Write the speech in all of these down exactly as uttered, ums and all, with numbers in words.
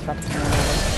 truck coming over.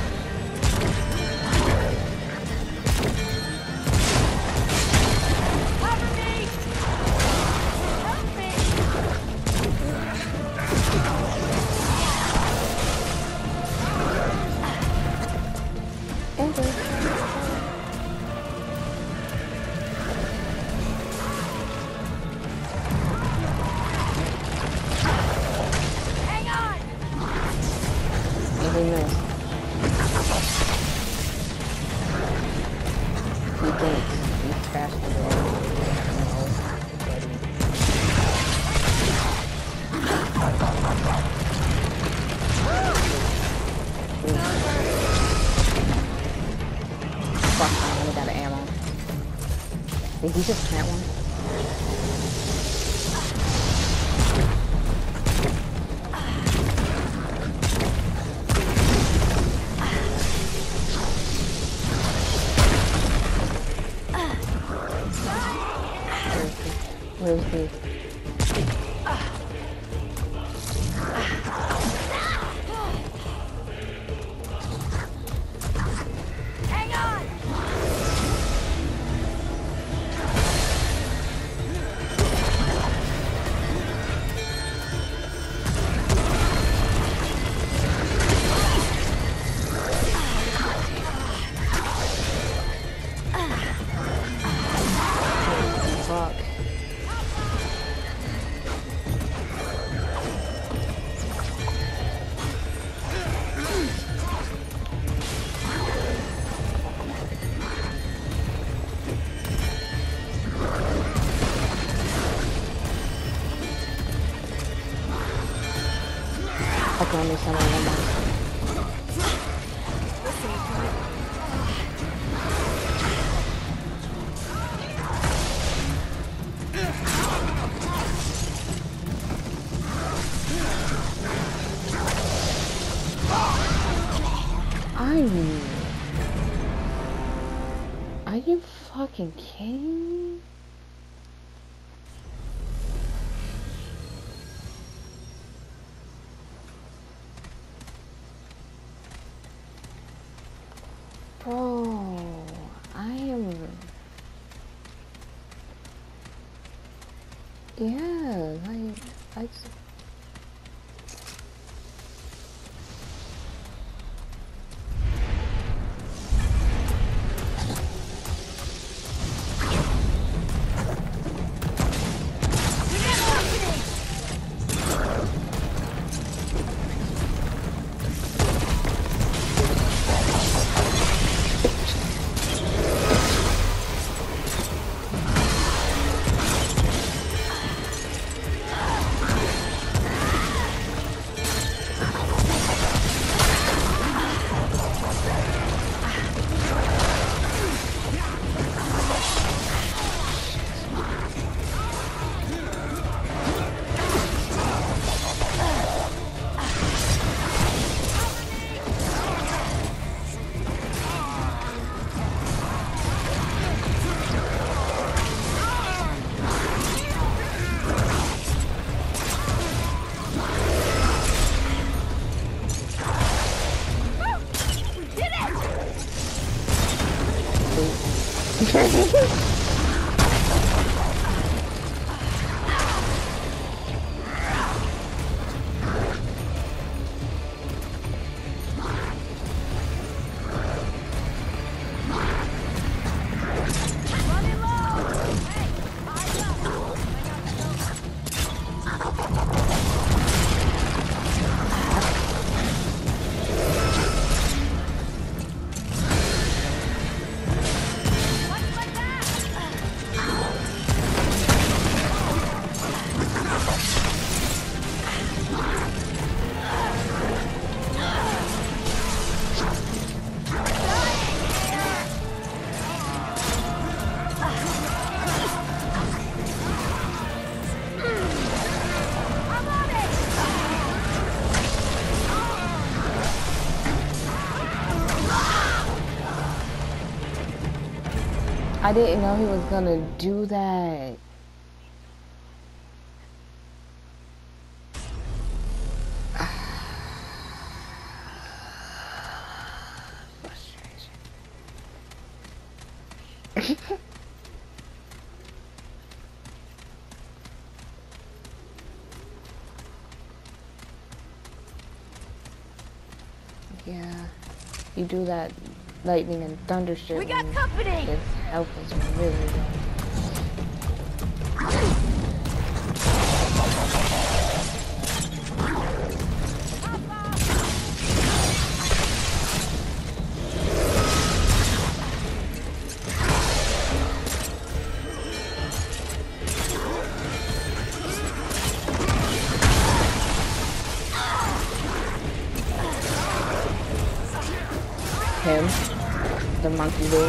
Did he just plant one? Where is he? Okay, let me send one more. Are you fucking kidding me? Bro, I am... Yeah, like, I just... I didn't know he was gonna do that. Yeah, you do that lightning and thunder shit. We got company. His health is really low. Him, the monkey dude.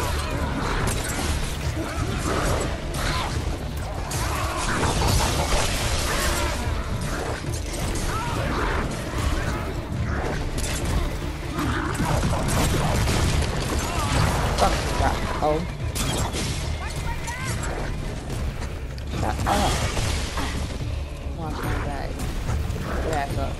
Fuck that. Oh. Shut up. Watch my back. Back up.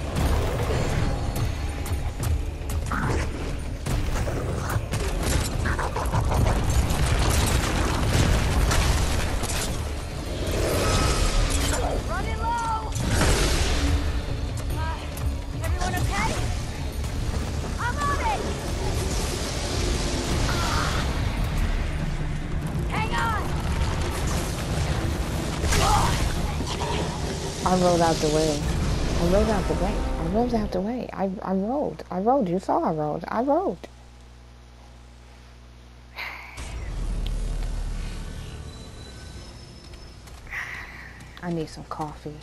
I rolled out the way. I rolled out the way. I rolled out the way. I, I rolled. I rolled. You saw I rolled. I rolled. I need some coffee.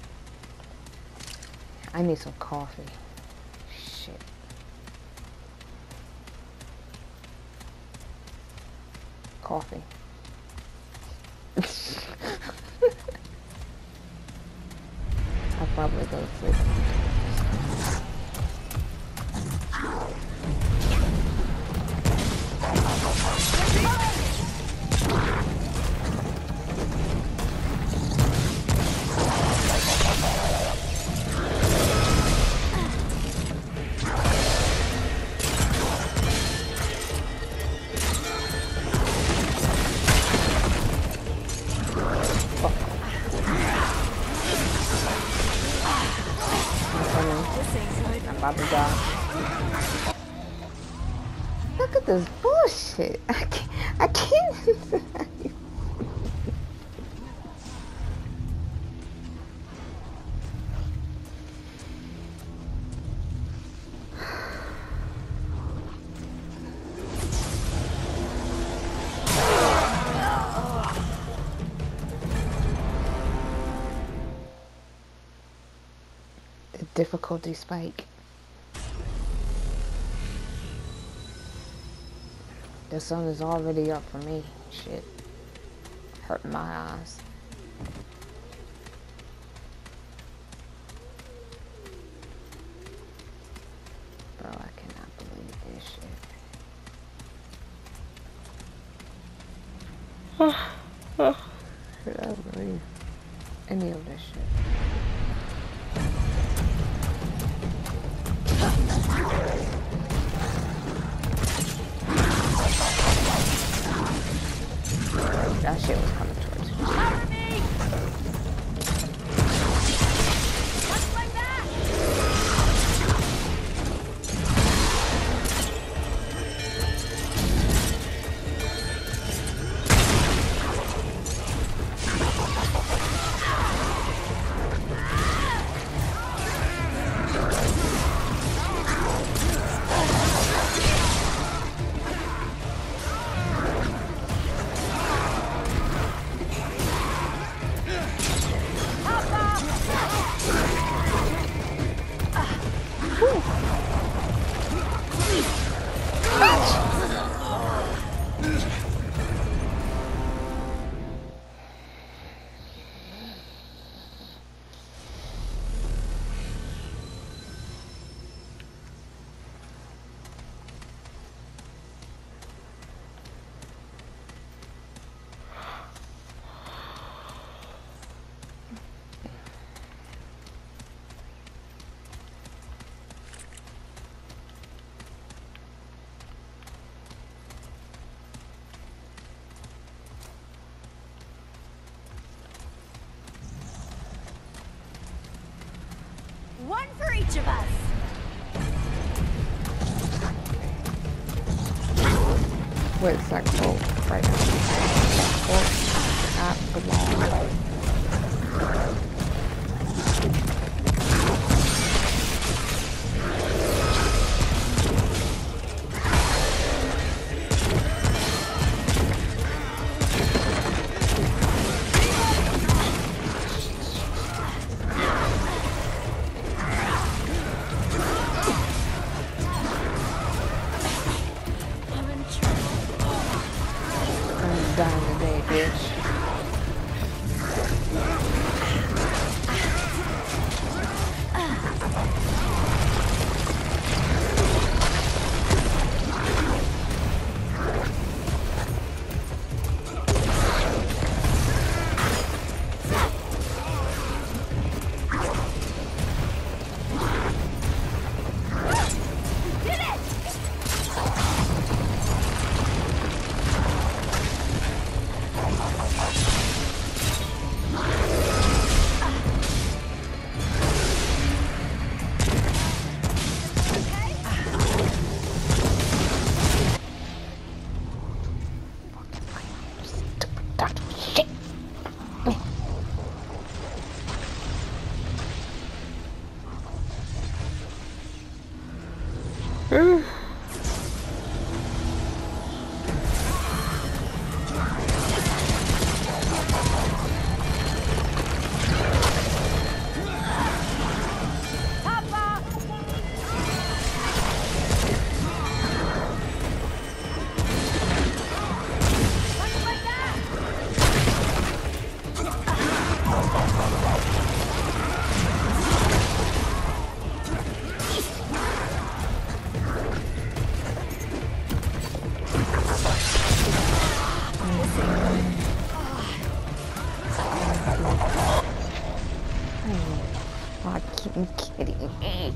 I need some coffee. Shit. Coffee. I'll probably go to sleep. Look at this bullshit. I can't. I can't. The difficulty spike. The sun is already up for me. Shit. Hurting my eyes. Bro, I cannot believe this shit. I don't believe any of this shit. That shit was coming towards me. Cover me! What's like that? Where's that quote right now? That quote not belong. I'm dying today, bitch. Shit. Oh, you kidding me?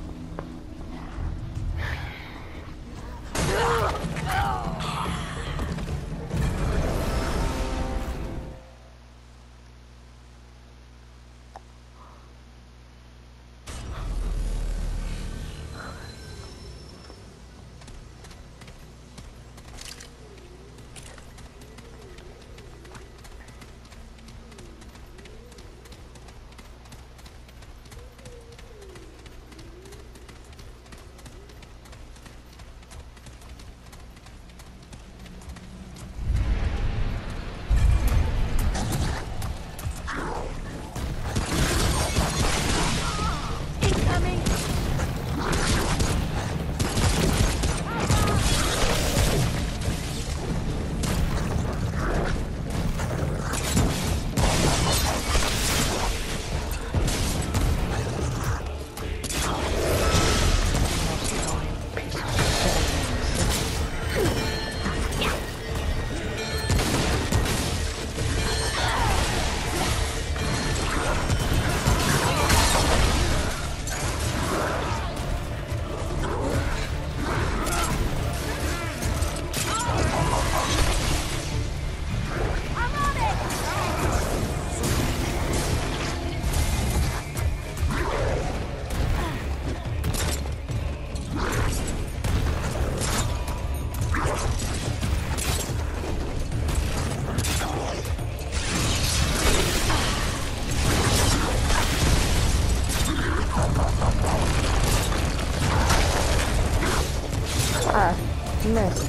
Ah, message.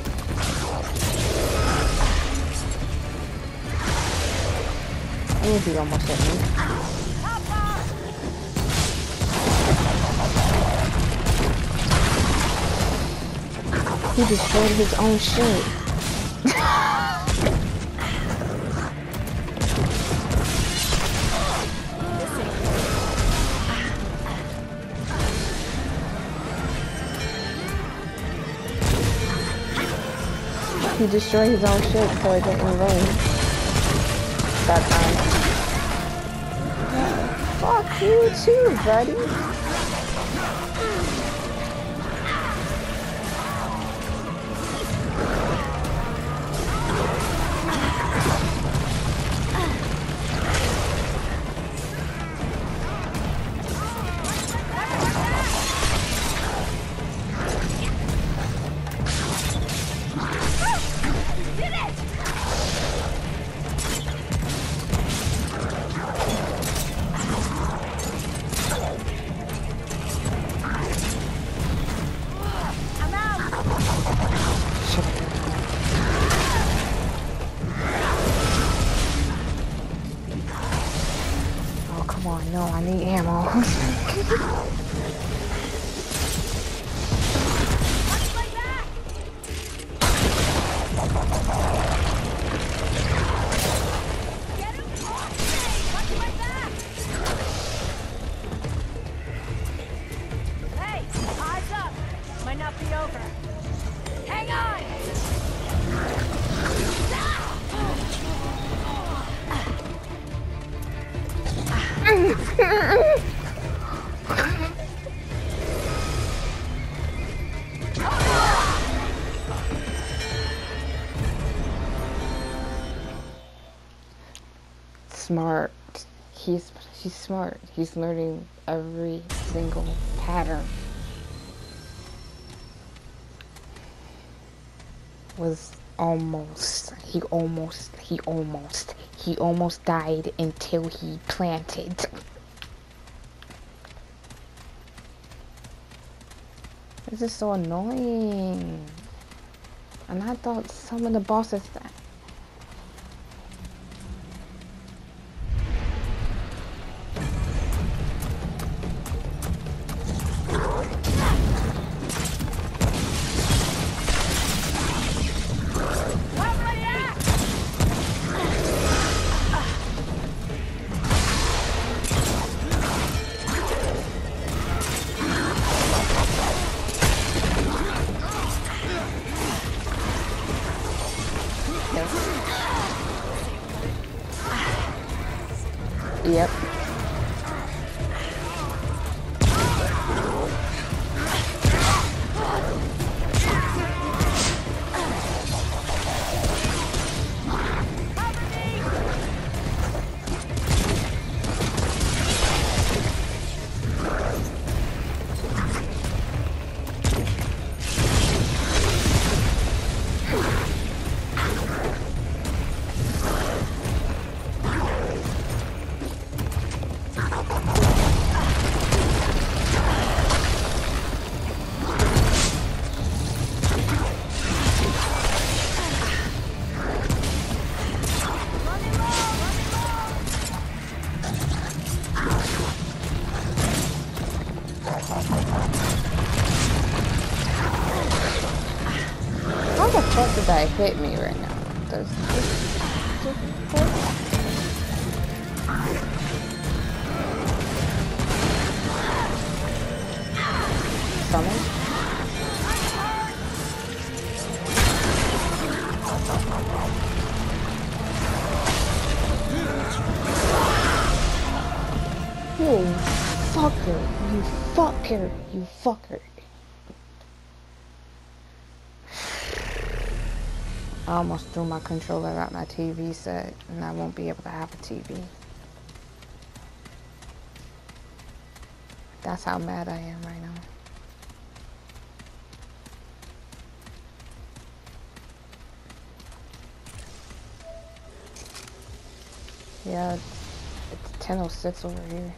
I think he almost hit me. He destroyed his own shit. He destroyed his own shit so it didn't rain that time. Fuck you too, buddy. might not be over. Hang on! Smart. He's he's smart. He's learning every single pattern. Was almost he almost he almost he almost died until he planted. This is so annoying. And I thought some of the bosses that Yep. How the fuck did that hit me right now? Does this summon? You fucker, you fucker, you fucker. I almost threw my controller out my T V set, and I won't be able to have a T V. That's how mad I am right now. Yeah, it's, it's ten oh six over here.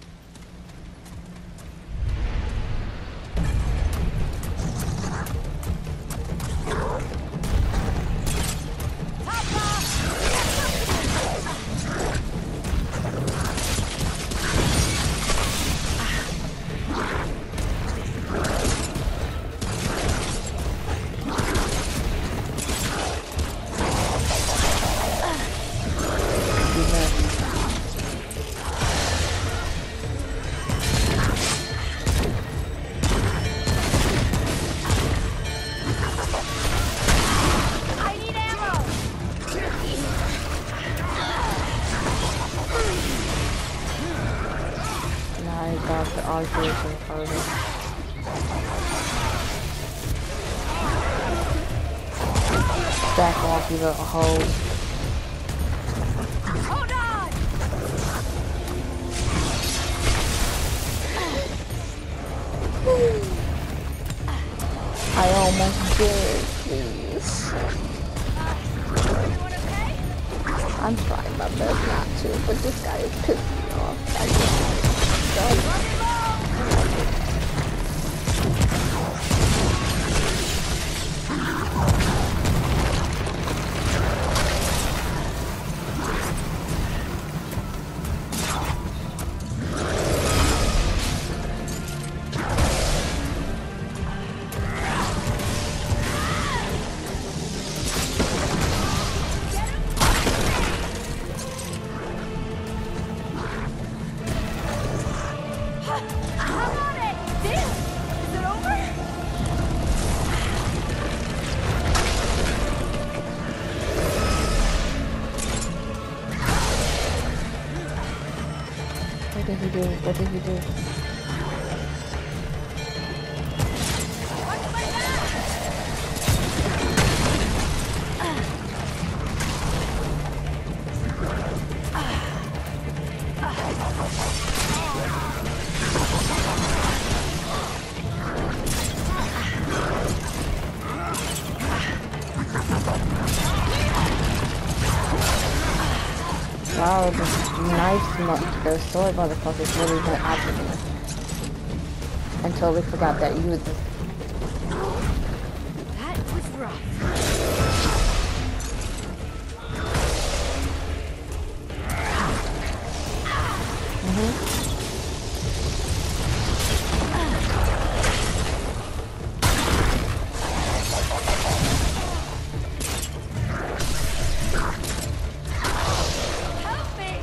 Back off, you little hoe. Hold on! I almost did, please. Everyone okay? I'm trying my best not to, but this guy is pissing me off. I just, do? What did he do? Wow, the knife, mo- the sword motherfuckers really went after me. I totally forgot that you would. That was rough. Mm-hmm. Help me!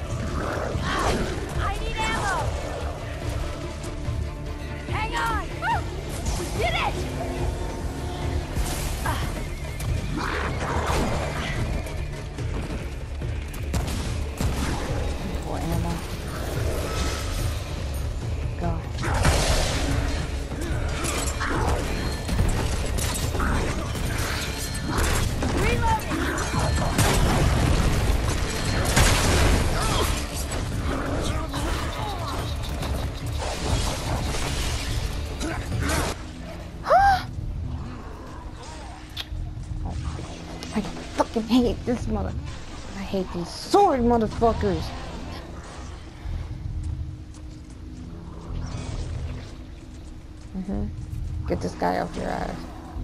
I need ammo! Hang on! Woo! We did it! More ammo. Go. I fucking hate this mother. I hate these sword motherfuckers. Mhm. Get this guy off your ass.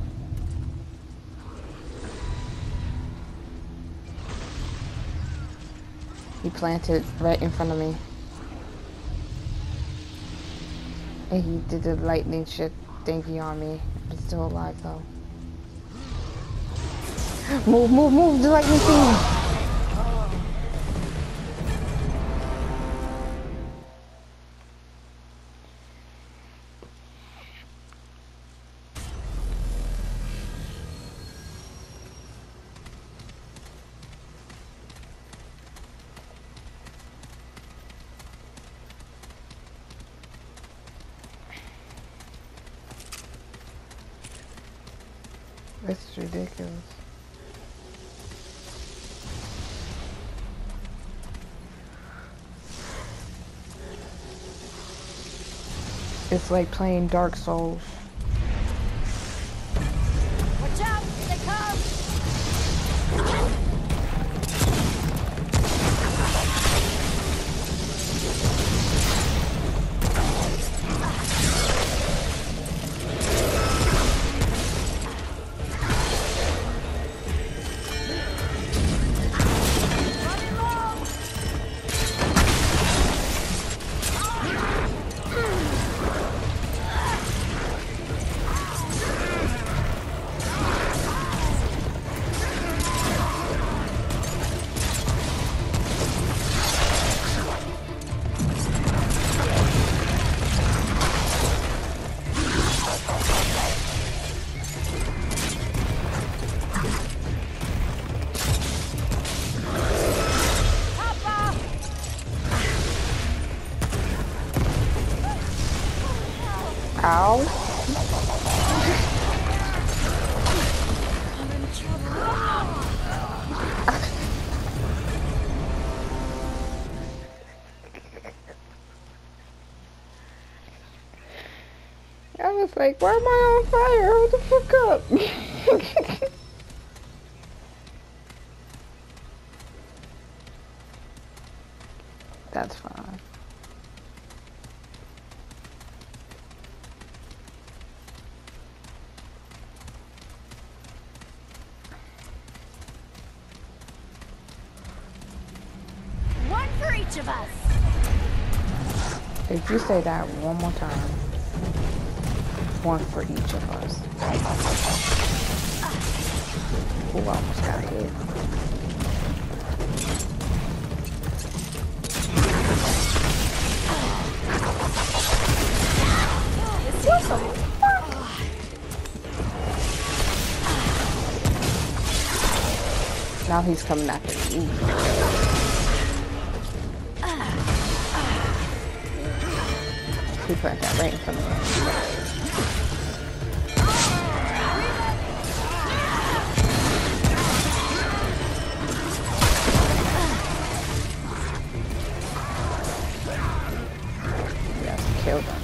He planted right in front of me. And he did the lightning shit thingy on me. I'm still alive though. Move, move, move, the lightning thing! This is ridiculous. It's like playing Dark Souls. Watch out! Here they come! Running low! Ow. I'm in trouble. I was like, why am I on fire? Hold the fuck up. That's fine. One for each of us. If you say that one more time, one for each of us. Ooh, I almost got hit. What the fuck? Now he's coming after me. He put that right in front of me. Yes, kill them.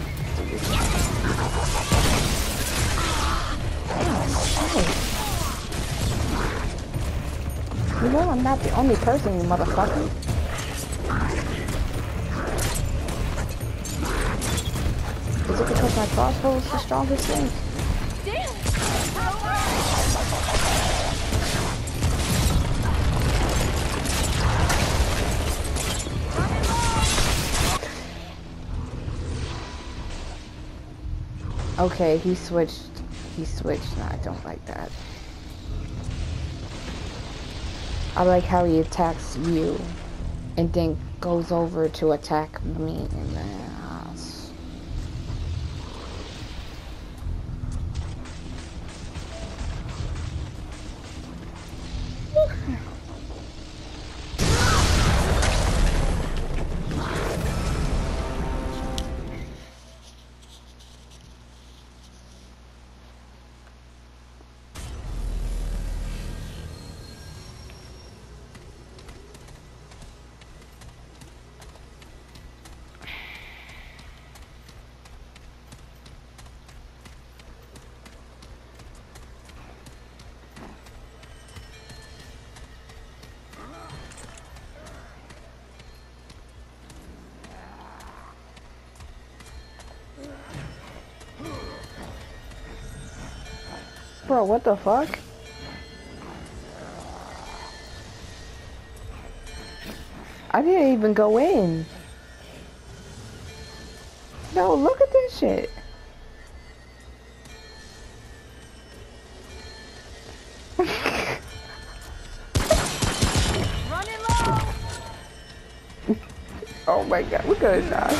You know I'm not the only person, you motherfucker. Is it because my crossbow is the strongest thing? Okay, he switched. He switched. No, I don't like that. I like how he attacks you and then goes over to attack me in the ass. Bro, what the fuck? I didn't even go in. No, look at this shit. Running low. Oh my god, we're gonna die.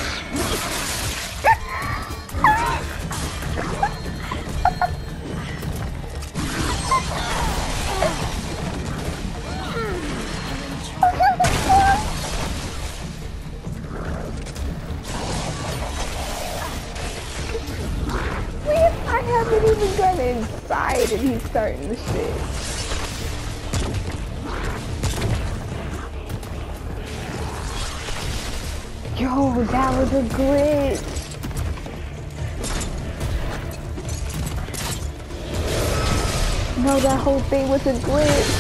I haven't even gone inside and he's starting the shit. Yo, that was a glitch. No, that whole thing was a glitch.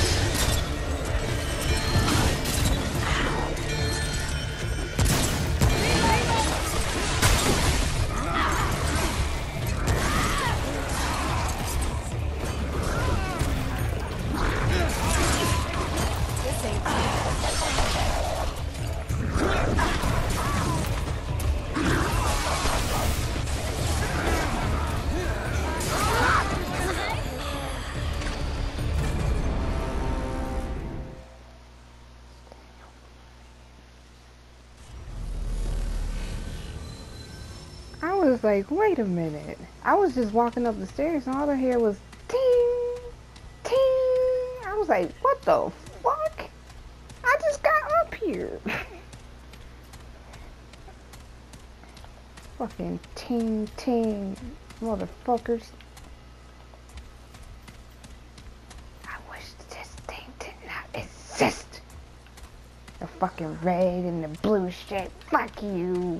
I was like, wait a minute. I was just walking up the stairs and all I hear was ting, ting. I was like, what the fuck? I just got up here. Fucking ting, ting, motherfuckers. I wish this thing did not exist. The fucking red and the blue shit. Fuck you.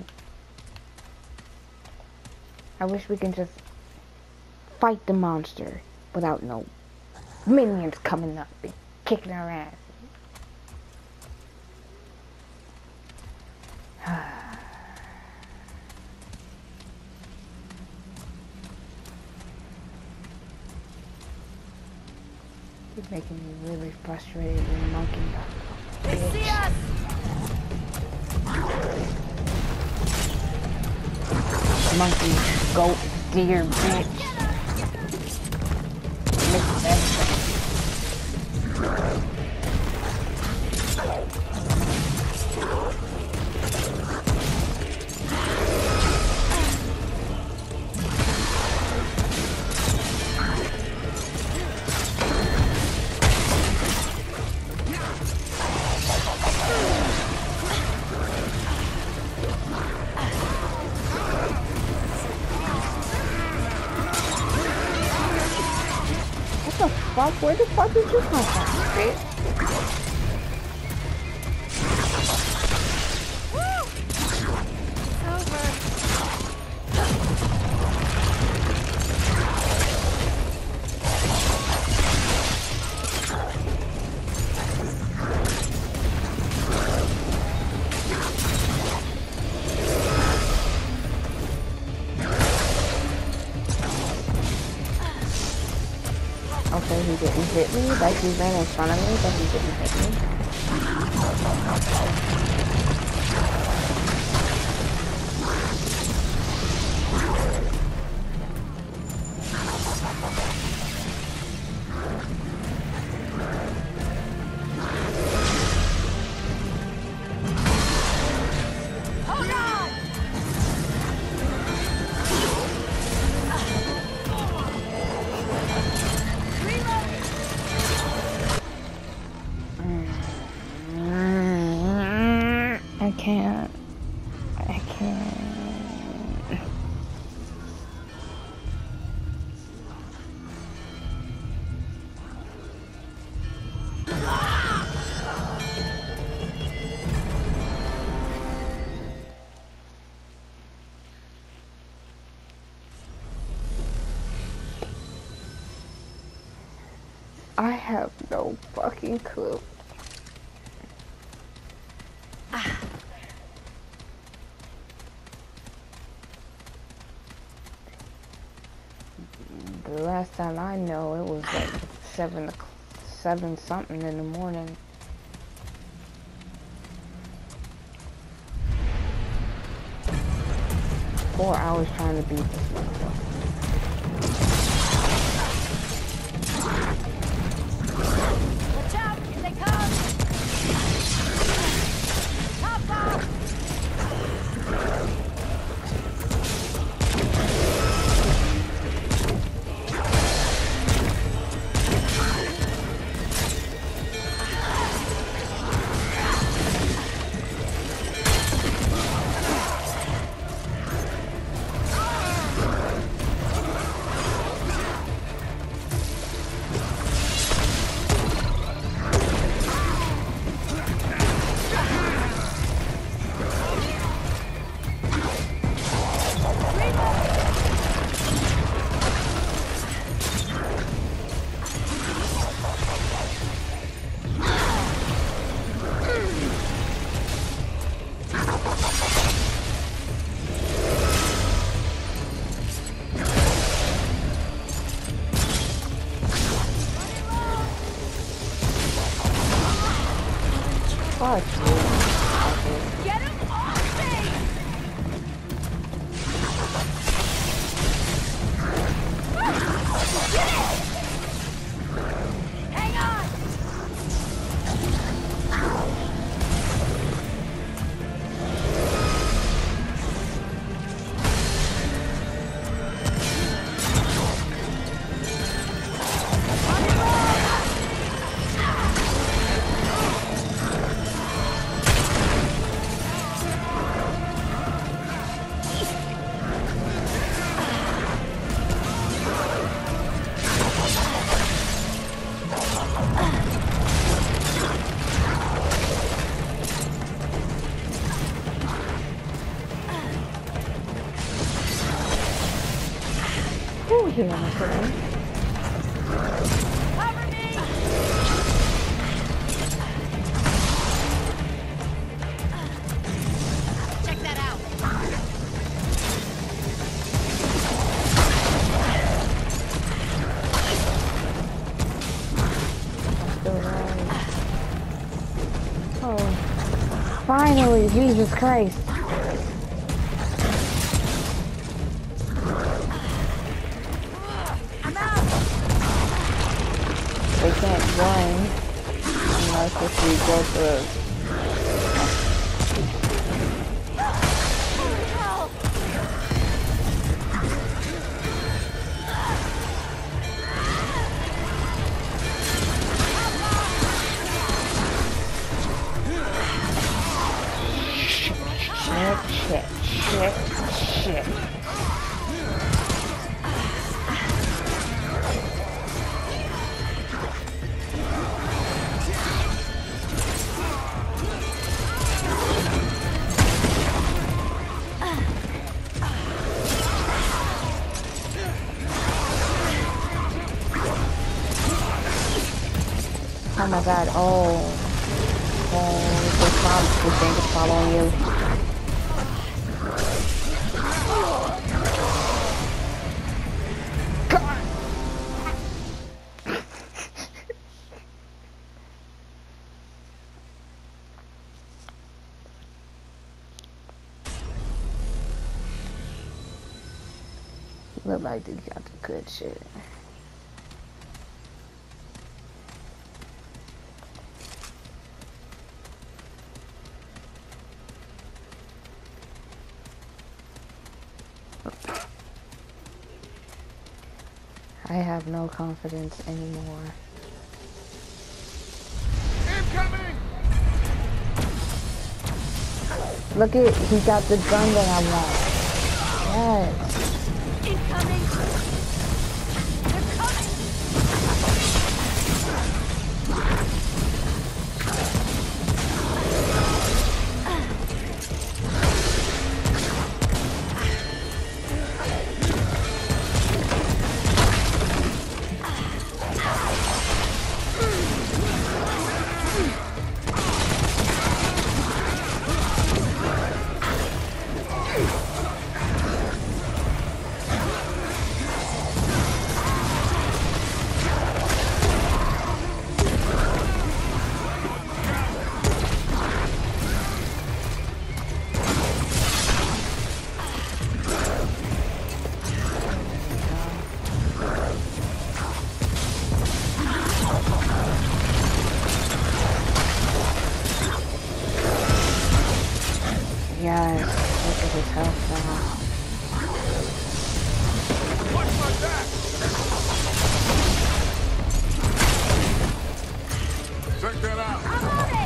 I wish we can just fight the monster without no minions coming up and kicking our ass. It's making me really frustrated with monkey. They see us. Monkey, goat, deer, bitch. Mix everything. fuck? Where the fuck did you come from, bitch? Okay, he didn't hit me, like he ran in front of me, but he didn't hit me. I can't. I can't. I have no fucking clue. The last time I know, it was like seven, seven something in the morning. Four hours trying to beat this motherfucker. Watch out! Here they come! Pop off! Fuck you. Get him off me! Get it! Hang on! Ooh, he almost hit me. Cover me! Check that out! Still alive. Oh, finally, Jesus Christ. I'm out! They can't run unless if we go through. Help! Shit, shit, shit, shit. Oh my god, oh. Oh, this mob, this thing is following you. Look like they got the good shit. I have no confidence anymore. Incoming! Look at, he got the gun that I want. Yes. Incoming! They're coming! Yes, look at his health now. Watch my back! Check that out! I'm on it!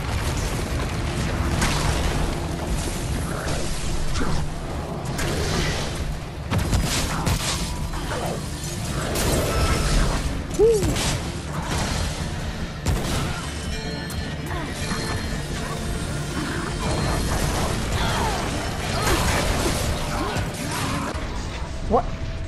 What?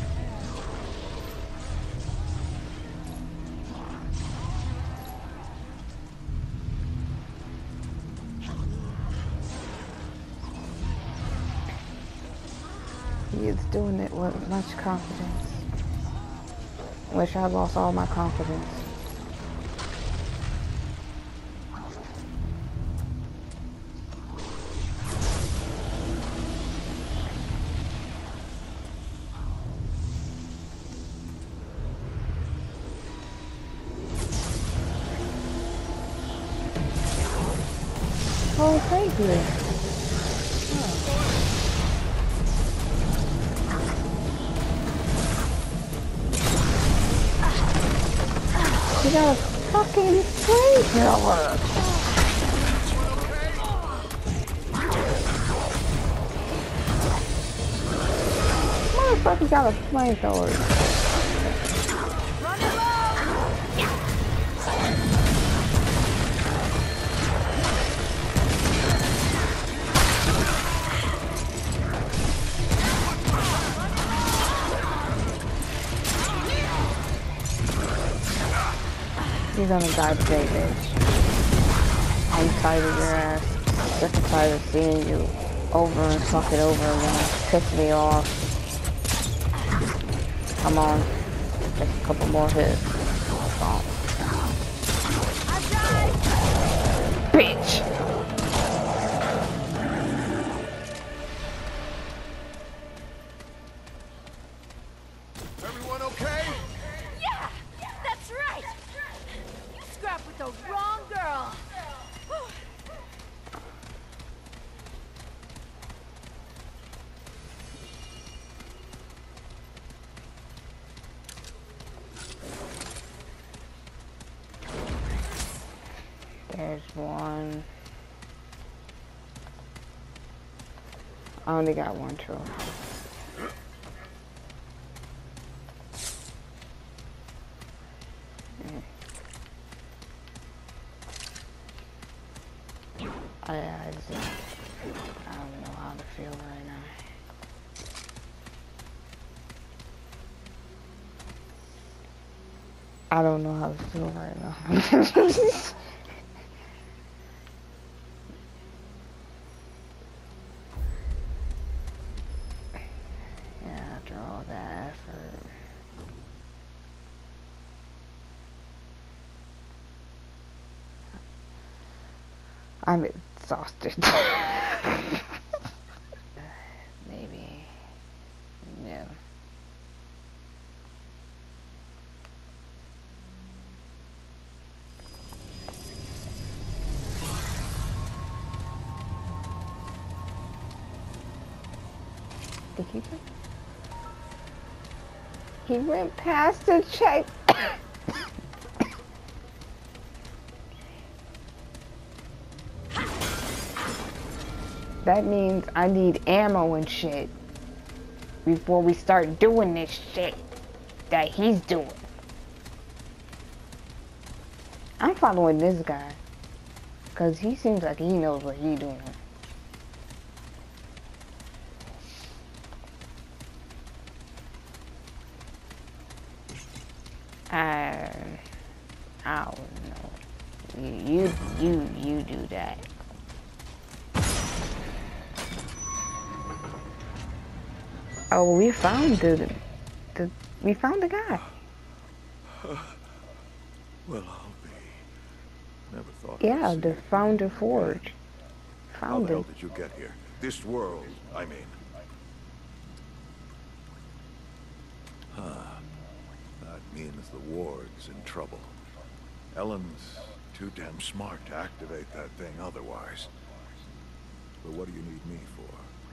He is doing it with much confidence. Wish I lost all my confidence. Oh, thank you. You got a fucking flamethrower. Motherfucker got a flamethrower. Run it low! You're gonna die today, bitch. I'm tired of your ass. Sick and tired of seeing you over and fucking over again. Piss me off. Come on. Just a couple more hits. Oh. I died! Bitch! Everyone okay? Yeah! That's right! You scrapped with the wrong girl! There's one. I only got one trophy. I, I, just, I don't know how to feel right now. I don't know how to feel right now. Yeah, after all that effort. I'm exhausted. Maybe. Yeah. Did he go? He went past the check. That means I need ammo and shit before we start doing this shit that he's doing. I'm following this guy because he seems like he knows what he's doing. I, I don't know. You, you, you do that. Oh, we found the, the, we found the guy. Well, I'll be. Never thought. Yeah, the Founder Forge. How Found the hell him. did you get here? This world, I mean. Huh. That means the ward's in trouble. Ellen's too damn smart to activate that thing otherwise. But what do you need me for?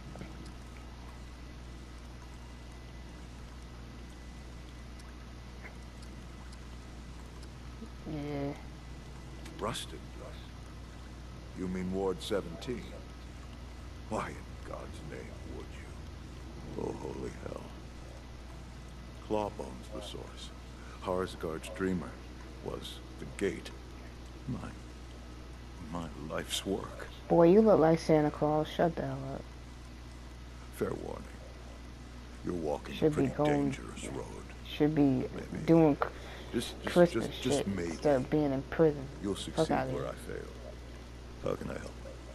Yeah. Rusted? You mean Ward seventeen? Why in God's name would you? Oh, holy hell. Clawbone's the source. Harsgard's dreamer was the gate. My... my life's work. Boy, you look like Santa Claus. Shut the hell up. Fair warning. You're walking Should a be pretty going- dangerous road. Should be Maybe. doing Just, just, Christmas just, shit just maybe. instead of being in prison. You'll Fuck succeed outta where here. I fail. How can I help?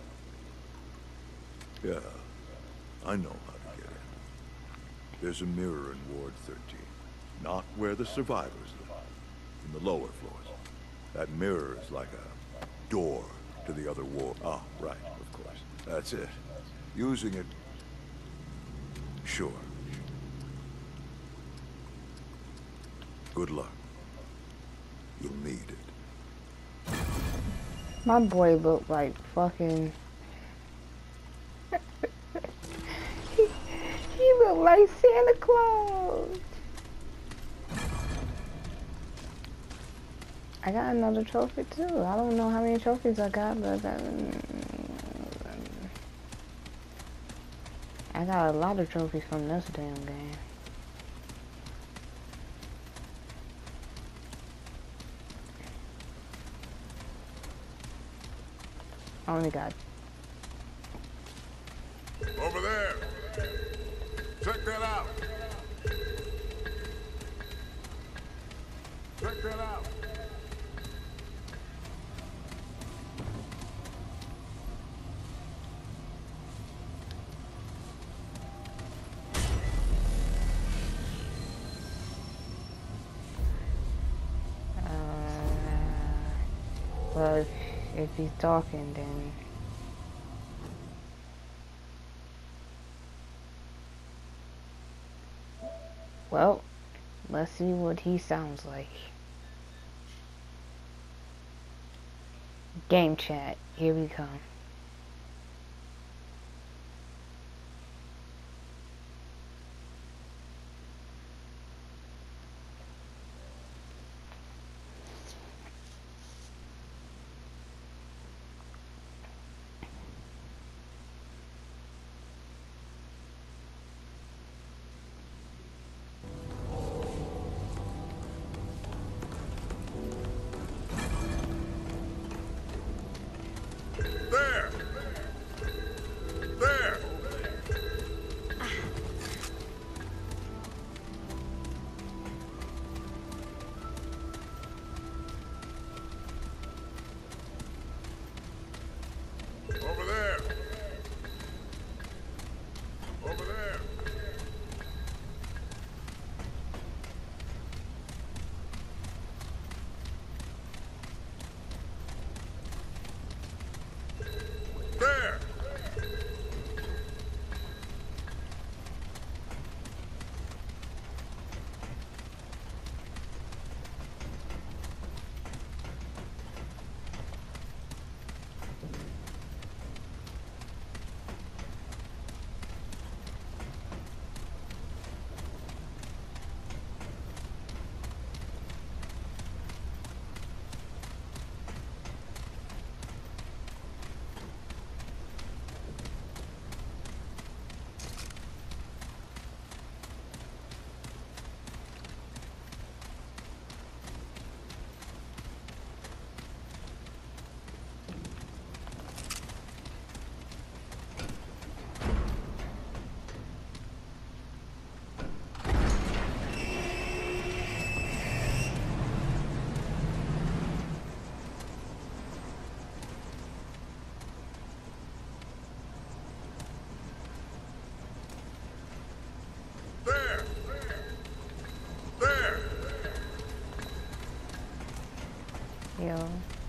Yeah, I know how to get in. There's a mirror in Ward thirteen. Not where the survivors live. In the lower floors. That mirror is like a door to the other ward. Ah, right, of course. That's it. Using it... Sure. Good luck. You'll need it. My boy looked like fucking... he, he looked like Santa Claus. I got another trophy too. I don't know how many trophies I got, but I got, I got a lot of trophies from this damn game. I only got... Over there! Check that out! Check that out! Uh, well, if, if he's talking, then... Well, let's see what he sounds like. Game chat, here we come. There! Yo.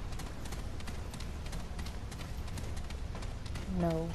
No.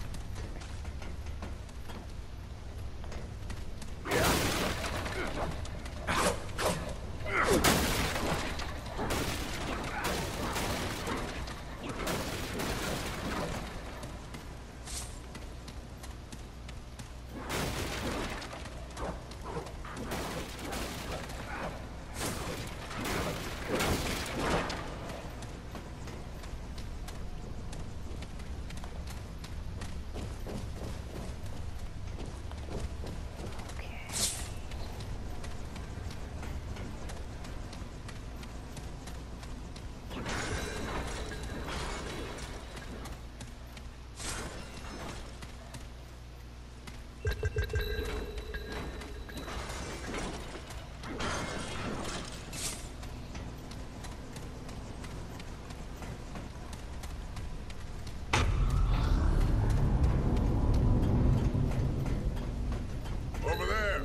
Over there!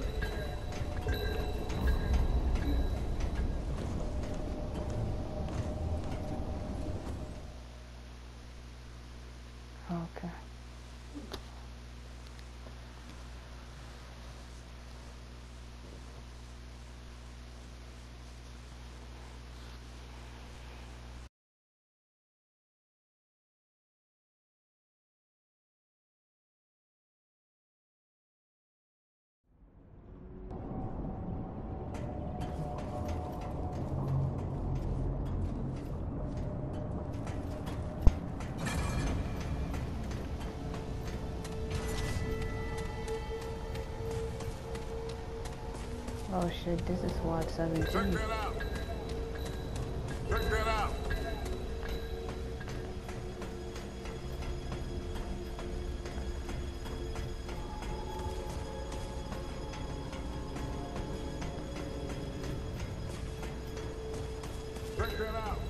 Okay. Oh shit, this is SWAT Check seventeen. that out! Check that out! Check that out!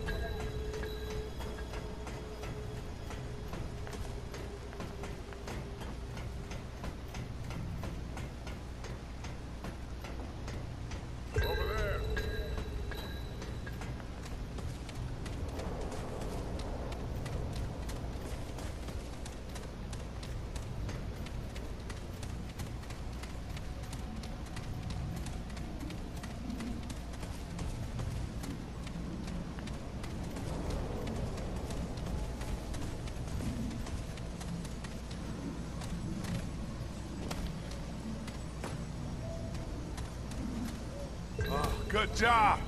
Over there! Oh, good job!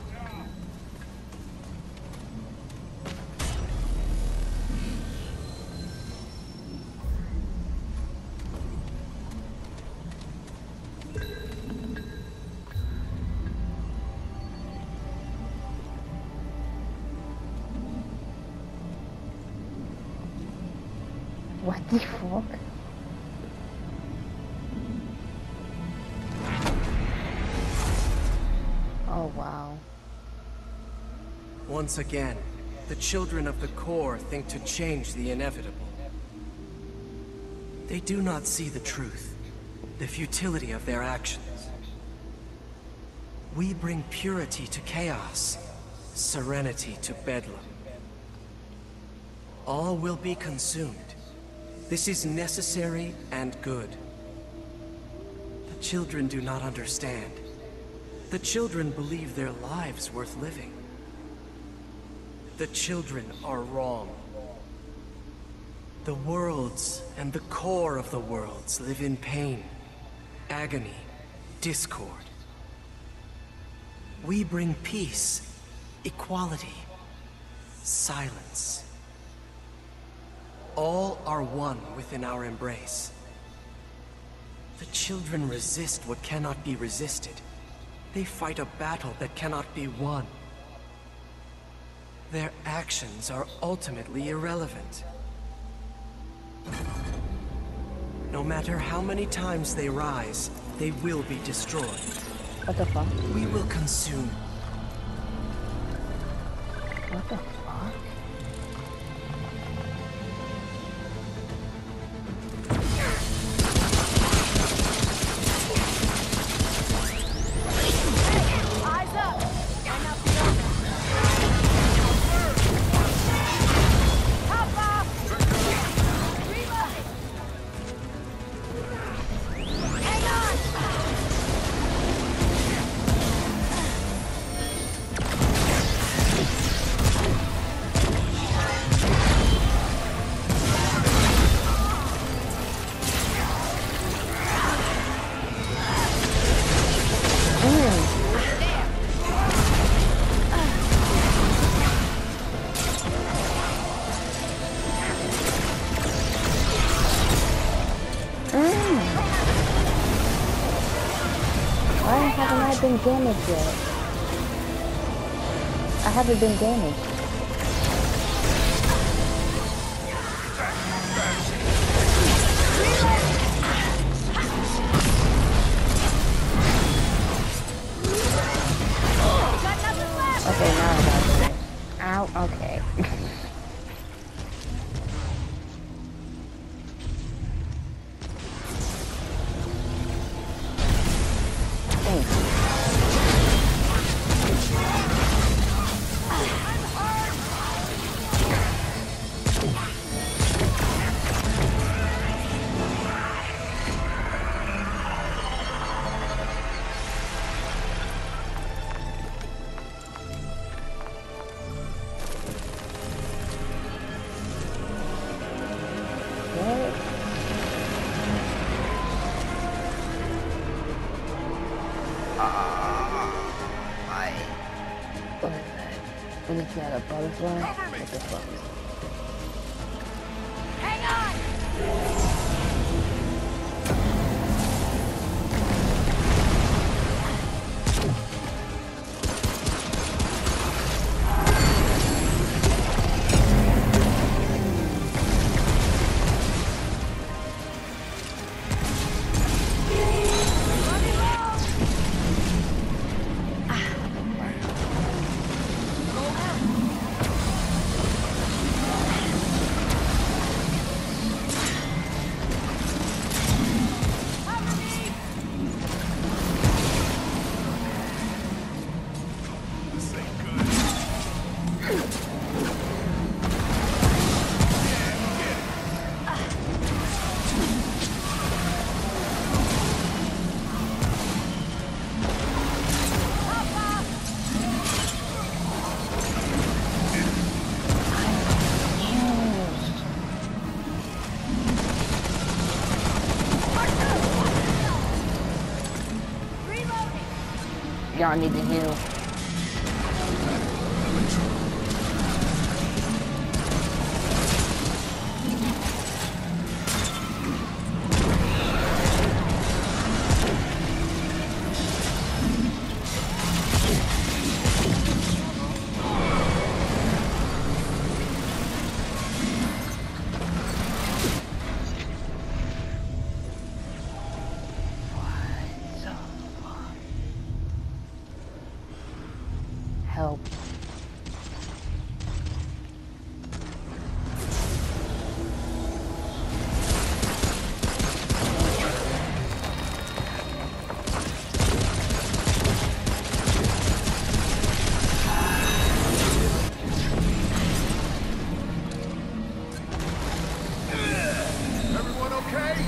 What the fuck? Oh wow. Once again, the children of the core think to change the inevitable. They do not see the truth, the futility of their actions. We bring purity to chaos, serenity to bedlam. All will be consumed. This is necessary and good. The children do not understand. The children believe their lives worth living. The children are wrong. The worlds and the core of the worlds live in pain, agony, discord. We bring peace, equality, silence. All are one within our embrace. The children resist what cannot be resisted. They fight a battle that cannot be won. Their actions are ultimately irrelevant. No matter how many times they rise, they will be destroyed. What the fuck? We will consume. What the fuck? Eyes up! Line up the been damaged yet. I haven't been damaged. Okay, now I got it. Ow, okay. Thanks. What is that, a butterfly? What the fuck? Hang on! Y'all need to heal. Help. Everyone okay?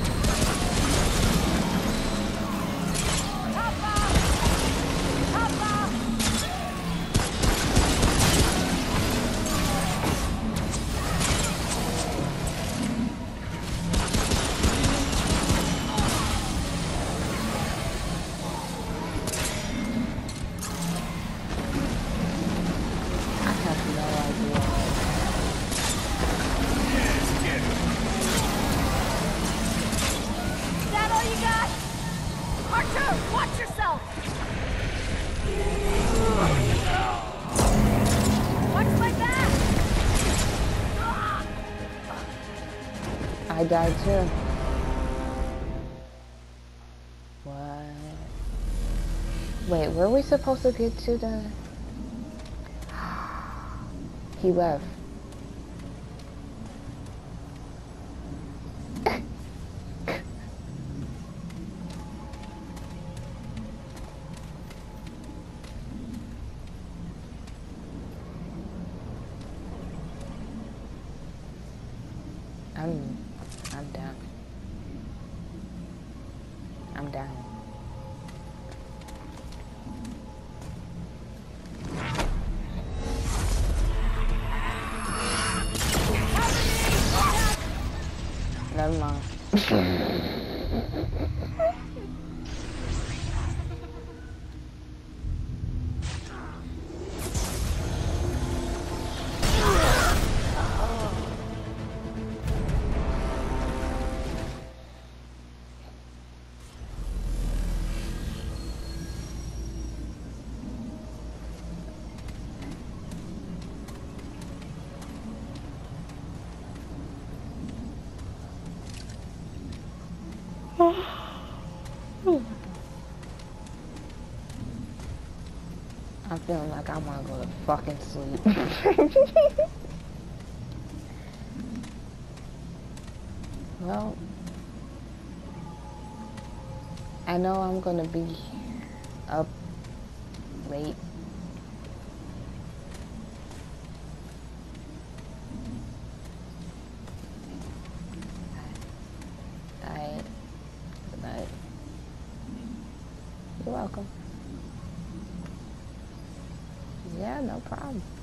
Watch yourself! Watch my back! I died too. What? Wait, were we supposed to get to the... He left. I'm, I'm down. I'm down. Never mind. I'm feeling like I want to go to fucking sleep. Well, I know I'm gonna be up late. Alright. Good night. You're welcome. Yeah, no problem.